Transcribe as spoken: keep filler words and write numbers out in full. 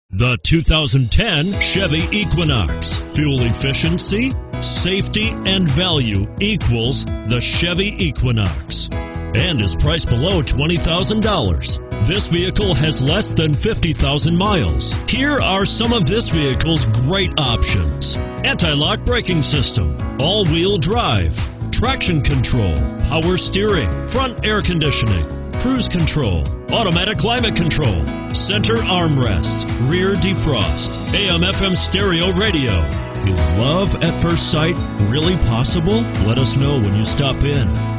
The two thousand ten Chevy Equinox. Fuel efficiency, safety, and value equals the Chevy Equinox, and is priced below twenty thousand dollars. This vehicle has less than fifty thousand miles. Here are some of this vehicle's great options: anti-lock braking system, all-wheel drive, traction control, power steering, front air conditioning, cruise control, automatic climate control, center armrest, rear defrost, A M F M stereo radio. Is love at first sight really possible? Let us know when you stop in.